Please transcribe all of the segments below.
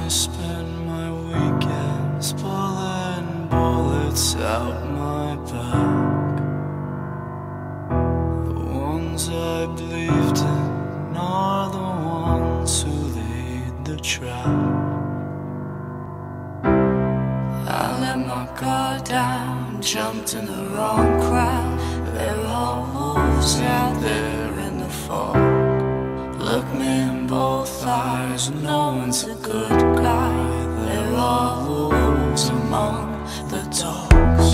I spend my weekends pulling bullets out my back. The ones I believed in are the ones who lead the trap. I let my guard down, jumped in the wrong crowd. There are wolves out there in the fog. Look me in both eyes, no one's a good guy. There are wolves among the dogs.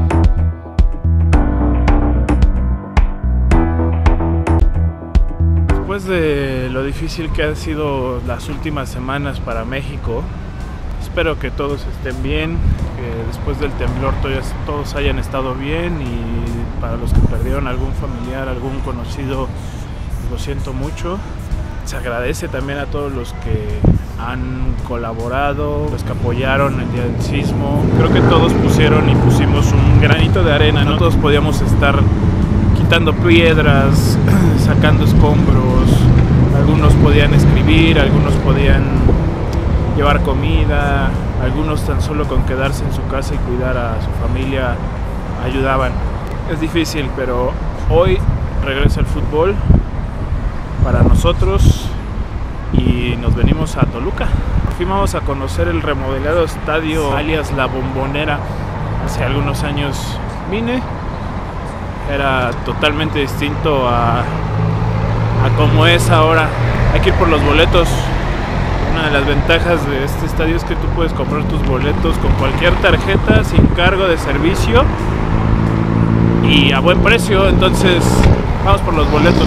Después de lo difícil que han sido las últimas semanas para México, espero que todos estén bien, que después del temblor todos hayan estado bien, y para los que perdieron algún familiar, algún conocido, lo siento mucho. Se agradece también a todos los que han colaborado, los que apoyaron el día del sismo. Creo que todos pusieron y pusimos un granito de arena, ¿no? Todos podíamos estar quitando piedras, sacando escombros, algunos podían escribir, algunos podían llevar comida, algunos tan solo con quedarse en su casa y cuidar a su familia ayudaban. Es difícil, pero hoy regresa el fútbol para nosotros y nos venimos a Toluca. Fuimos a conocer el remodelado estadio alias La Bombonera. Hace algunos años vine, era totalmente distinto a como es ahora. Hay que ir por los boletos. Una de las ventajas de este estadio es que tú puedes comprar tus boletos con cualquier tarjeta sin cargo de servicio y a buen precio, entonces vamos por los boletos.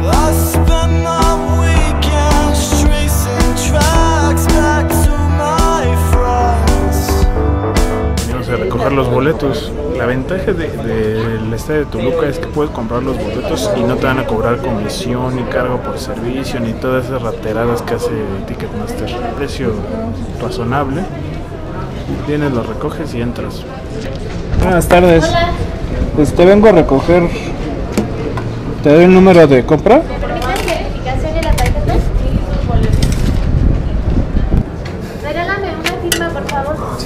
Venimos a recoger los boletos. La ventaja del estadio de Toluca es que puedes comprar los boletos y no te van a cobrar comisión, ni cargo por servicio, ni todas esas rateradas que hace Ticketmaster. Precio razonable. Vienes, los recoges y entras. Buenas tardes. Hola. Pues te vengo a recoger. ¿Te doy el número de compra? ¿Me permites verificación de la tarjeta y sus boletos? Regálame una firma, por favor. Sí.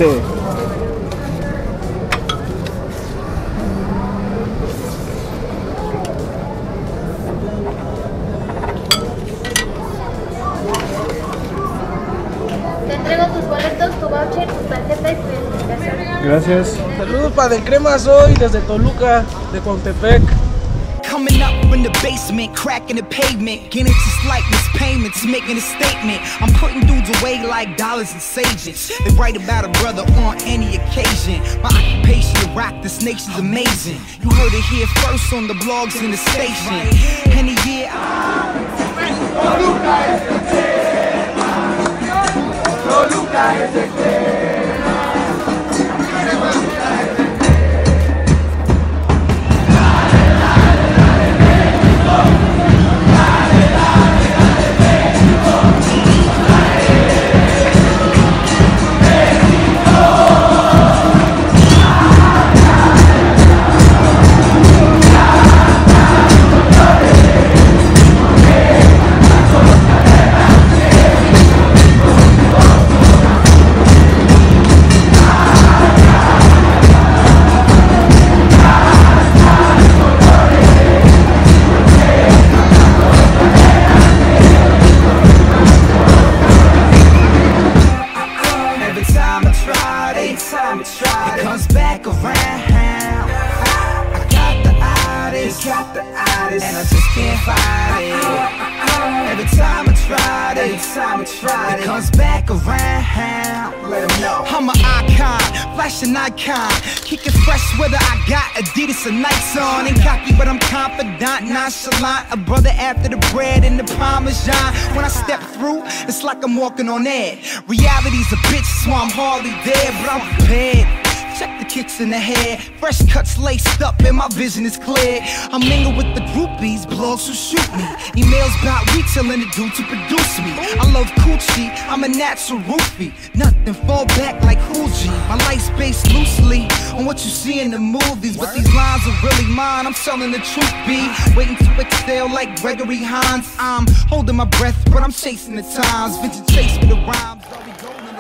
Te entrego tus boletos, tu voucher, tu tarjeta y tu identificación. Gracias. Saludos para Del Crema, soy desde Toluca, de Contepec. Coming up in the basement, cracking the pavement, getting to slightless payments, making a statement. I'm putting dudes away like dollars and sages. They write about a brother on any occasion. My occupation to rock this nation's amazing. You heard it here first on the blogs and the station. And the year Toluca es el tema. Toluca es el tema. It comes back around. I got the artist, and I just can't fight it. Every time I try it, comes back around. Let 'em know I'm an icon, flashing icon, kicking fresh whether I got Adidas or Nikes on. Ain't cocky, but I'm confident, nonchalant. A brother after the bread and the Parmesan. When I step through, it's like I'm walking on air. Reality's a bitch, so I'm hardly there, but I'm prepared. Check the kicks in the hair, fresh cuts laced up and my vision is clear. I mingle with the groupies, blogs who shoot me. Emails about retailing the dude to produce me. I love coochie, I'm a natural roofie. Nothing fall back like Fuji. My life's based loosely on what you see in the movies, but these lines are really mine. I'm telling the truth, B. Waiting to exhale like Gregory Hines. I'm holding my breath, but I'm chasing the times. Vintage chase for the rhymes.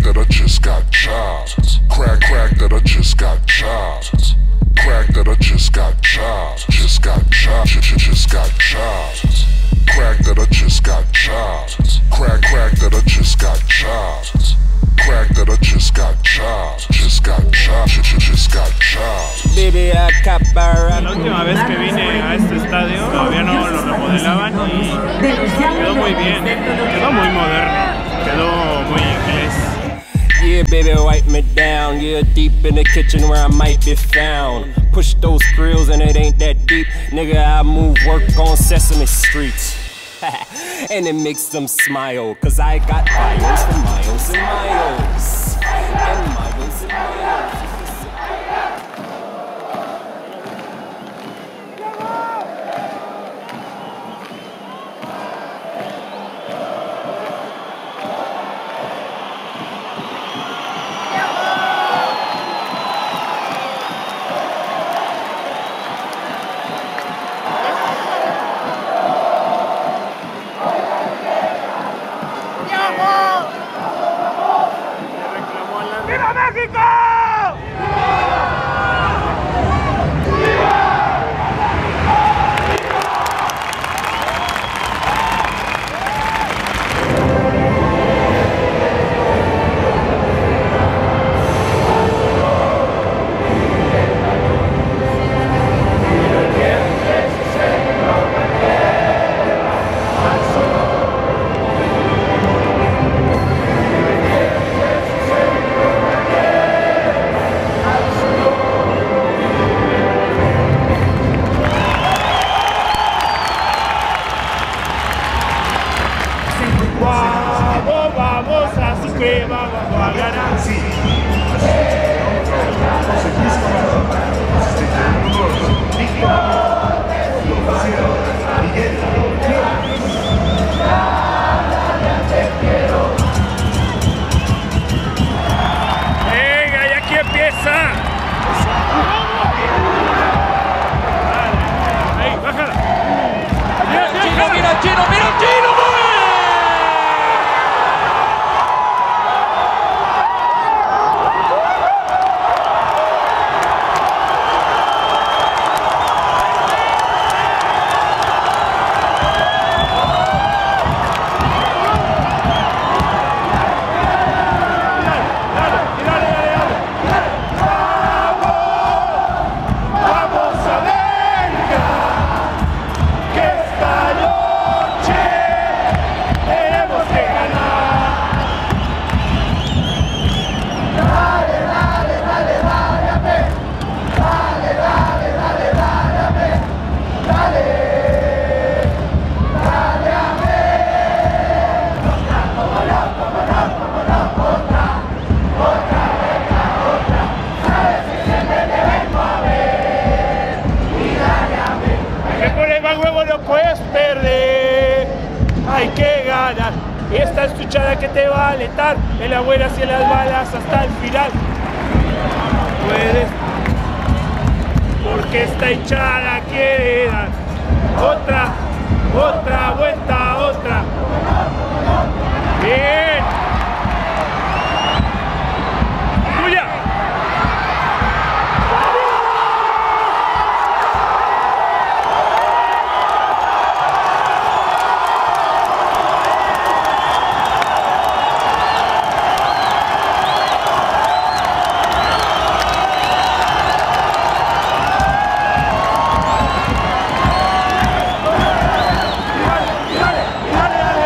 that I just got chopped. Crack that I just got chopped. Crack that I just got chopped. Just got chopped. Just got chopped. Crack that I just got chopped. Crack that I just got chopped. Crack that I just got chopped. Just got chopped. Just got chopped. Baby, I cop La última vez que vine a este estadio todavía no lo remodelaban y quedó muy bien, quedó muy moderno, quedó muy inglés. Yeah, baby, wipe me down. Yeah, deep in the kitchen where I might be found. Push those grills and it ain't that deep. Nigga, I move work on Sesame Street. And it makes them smile, cause I got miles for miles and miles. And miles and miles. ¡Viva México! Vamos, así que vamos a ganar. Venga, y aquí empieza. Ahí, bájala. Mira el chino, mira el chino. Hay que ganar. Esta es tu chada que te va a alentar. En la buena hacia las balas hasta el final. Puedes, porque esta hinchada quiere dar otra vuelta, otra. Bien. Tuya. Dale,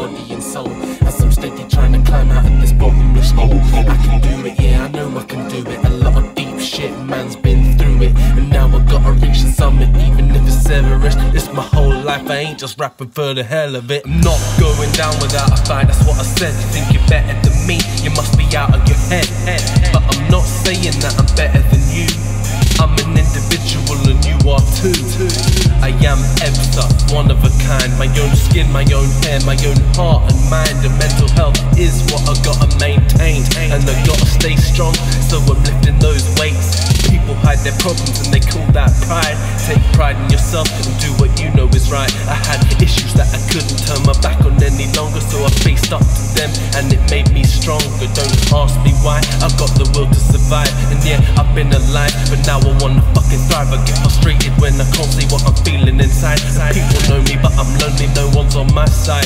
body and soul, as I'm steady trying to climb out of this bottomless hole. I can do it, yeah, I know I can do it. A lot of deep shit, man's been through it, and now I gotta reach the summit, even if it's Everest. It's my whole life, I ain't just rapping for the hell of it. I'm not going down without a fight, that's what I said. You think you're better than me, you must be out of your head. But I'm not saying that I'm better than you. I'm an individual and you are too. I am Ebsa, one of a kind. My own skin, my own hair, my own heart and mind. And mental health is what I gotta maintain, and I gotta stay strong, so I'm lifting those weights. People hide their problems and they call that pride. Take pride in yourself and do what you know is right. I had issues that I couldn't turn my back on any longer, so I faced up to them and it made me stronger. Don't ask me why, I've got the will to survive. And yeah, I've been alive, but now I wanna fucking thrive. I get frustrated when I can't see what I'm feeling inside. People know me, but I'm lonely, no one's on my side.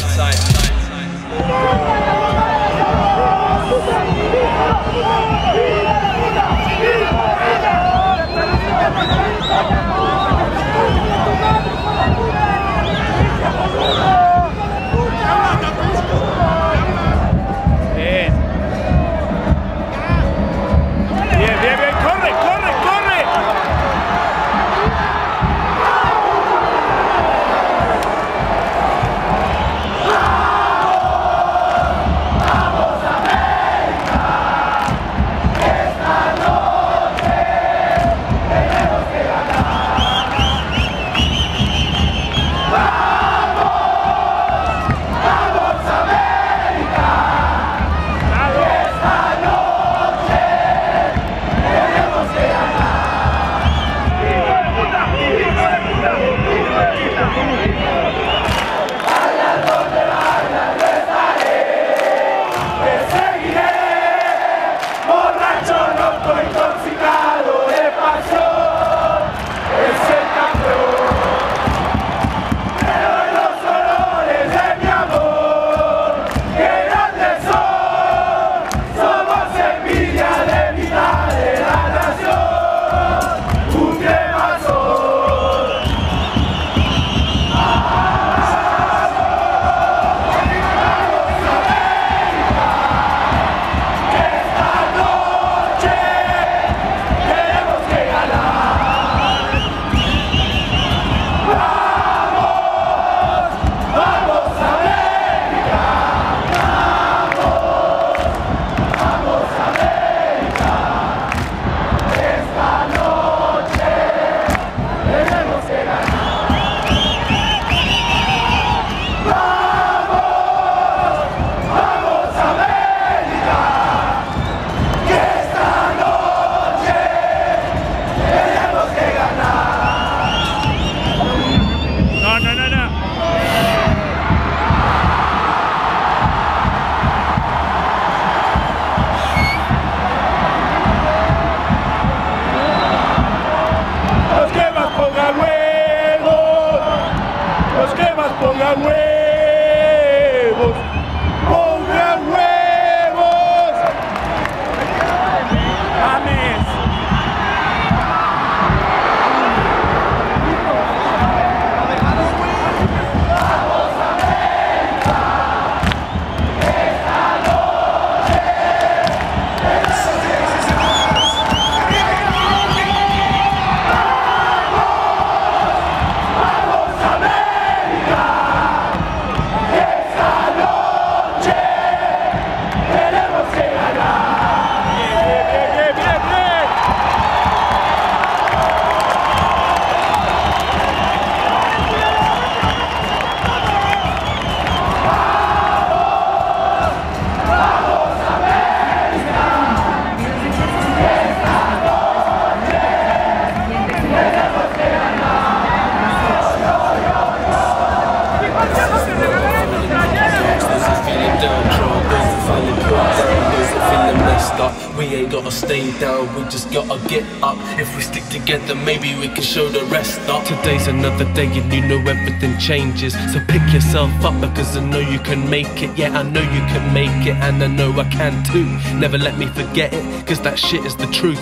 We ain't gotta stay down, we just gotta get up. If we stick together, maybe we can show the rest up. Today's another day and you know everything changes, so pick yourself up because I know you can make it. Yeah, I know you can make it and I know I can too. Never let me forget it, cause that shit is the truth.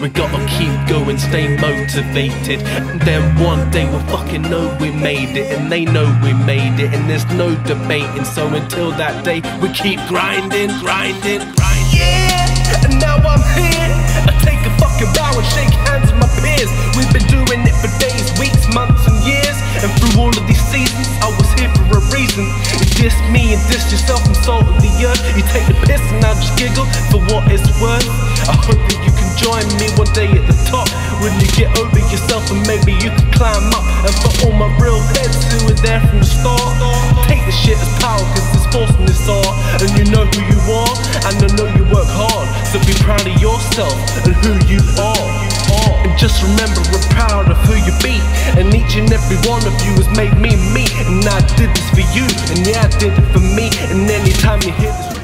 We gotta keep going, stay motivated, and then one day we'll fucking know we made it, and they know we made it, and there's no debating. So until that day, we keep grinding, grinding, grinding. Yeah, and now I'm here. I take a fucking bow and shake hands with my peers. We've been doing it for days, weeks, months and years, and through all of these seasons, I was here for a reason. You diss me and diss yourself and salt of the earth. You take the piss and I just giggle for what it's worth. I hope that you can join me one day at the top, when you get over yourself and maybe you can climb up. And for all my real heads who were there from the start, take this shit as power, cause it's force in this art. And you know who you are, and I know you work hard, so be proud of yourself and who you are. And just remember, we're proud of who you be, and each and every one of you has made me me. And I did this for you, and yeah, I did it for me. And anytime you hear this,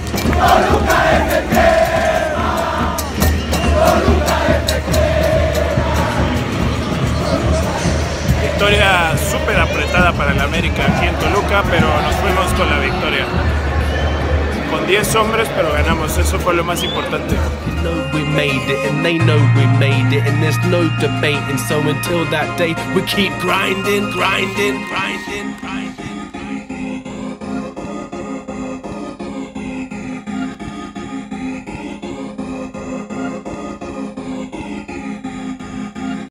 victoria súper apretada para el América aquí en Toluca, pero nos fuimos con la victoria. Con 10 hombres, pero ganamos, eso fue lo más importante. you know we made it, and they know we made it, and there's no debating. So until that day, we keep grinding, grinding, grinding, grinding.